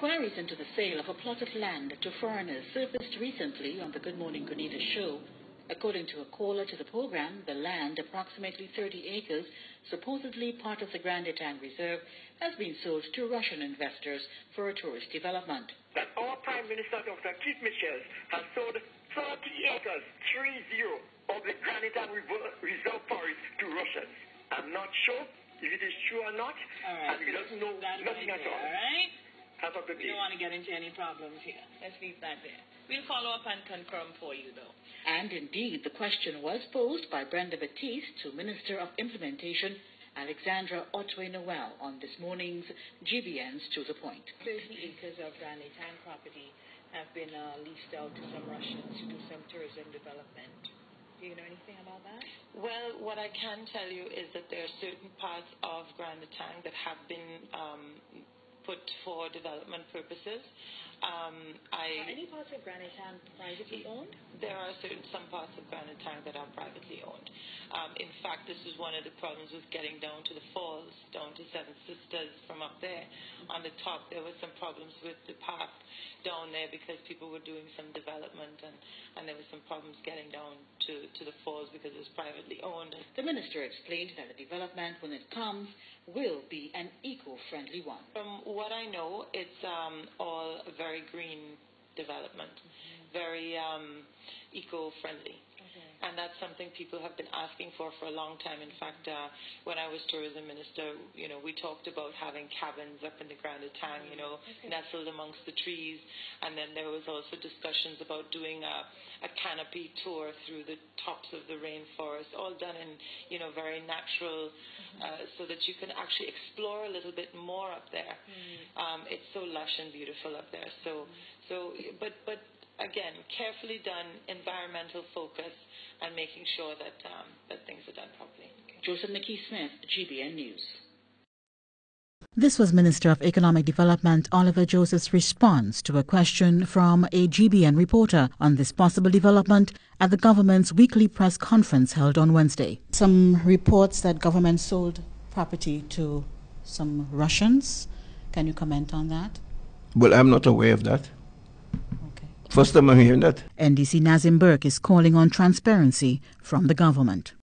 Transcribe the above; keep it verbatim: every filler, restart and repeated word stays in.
Inquiries into the sale of a plot of land to foreigners surfaced recently on the Good Morning Grenada show. According to a caller to the program, the land, approximately thirty acres, supposedly part of the Grand Etang Reserve, has been sold to Russian investors for a tourist development. That our Prime Minister, Doctor Keith Mitchell, has sold thirty acres, three zero, of the Grand Etang Reserve Forest to Russians. I'm not sure if it is true or not, all right, and we don't know nothing at all. All right? Have a good We day. don't want to get into any problems here. Let's leave that there. We'll follow up and confirm for you, though. And indeed, the question was posed by Brenda Batiste to Minister of Implementation Alexandra Otway-Noel on this morning's G B N's To The Point. thirty acres of Grand Etang property have been uh, leased out to some Russians to do some tourism development. Do you know anything about that? Well, what I can tell you is that there are certain parts of Grand Etang that have been um, put for development purposes. Um, I, are any parts of Grand Etang privately owned? There are certain some parts of Grand Etang that are privately owned. Um, in fact, this is one of the problems with getting down to the falls, down to Seven Sisters from up there. On the top, there were some problems with the path down there because people were doing some development, and, and there were some problems getting down to, to the falls because it was privately owned. The minister explained that the development, when it comes, will be an eco-friendly one. From what I know, it's um, all very green development, mm-hmm. very um, eco-friendly. Okay. And that's something people have been asking for for a long time. In fact, uh, when I was tourism minister, you know, we talked about having cabins up in the Grand Etang, you know, okay. nestled amongst the trees. And then there was also discussions about doing a, a canopy tour through the tops of the rainforest, all done in, you know, very natural, mm-hmm. uh, so that you can actually explore a little bit more up there. Mm-hmm. Um, it's so lush and beautiful up there. So, mm-hmm. so, but, but. Again, carefully done, environmental focus, and making sure that um, that things are done properly. Joseph McKee-Smith, G B N News. This was Minister of Economic Development Oliver Joseph's response to a question from a G B N reporter on this possible development at the government's weekly press conference held on Wednesday. Some reports that government sold property to some Russians. Can you comment on that? Well, I'm not aware of that. First time I'm hearing that. N D C Nazim Burke is calling on transparency from the government.